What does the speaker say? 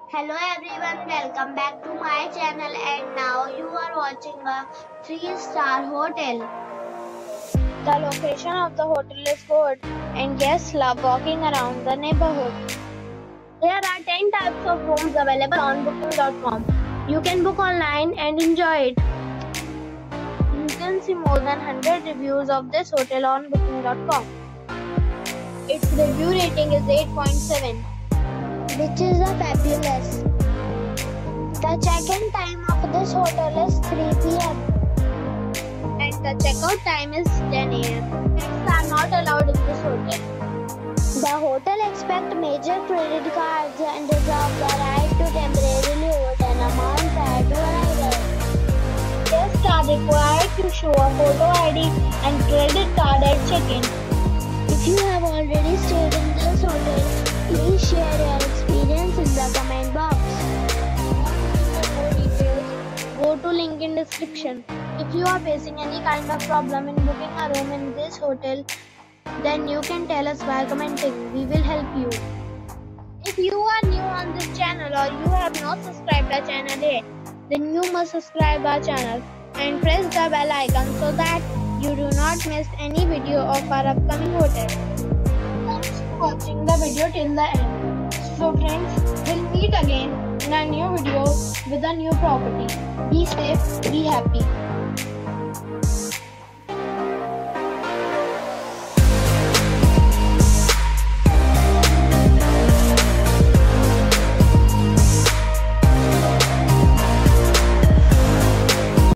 Hello everyone, welcome back to my channel and now you are watching a 3-star hotel. The location of the hotel is good and guests love walking around the neighborhood. There are 10 types of rooms available on booking.com. You can book online and enjoy it. You can see more than 100 reviews of this hotel on booking.com. Its review rating is 8.7. which is a fabulous. The check-in time of this hotel is 3 p.m. and the checkout time is 10 a.m. Pets are not allowed in this hotel. The hotel accepts major credit cards and reserves the right to temporarily hold an amount prior to arrival. Guests are required to show a photo ID and credit card at check-in. If you have already stayed in this hotel, please share your experience in the comment box. For more details, go to link in description. If you are facing any kind of problem in booking a room in this hotel, then you can tell us by commenting. We will help you. If you are new on this channel or you have not subscribed our channel yet, then you must subscribe our channel and press the bell icon so that you do not miss any video of our upcoming hotel. Thanks for watching the video till the end. So friends, we'll meet again in a new video with a new property. Be safe, be happy.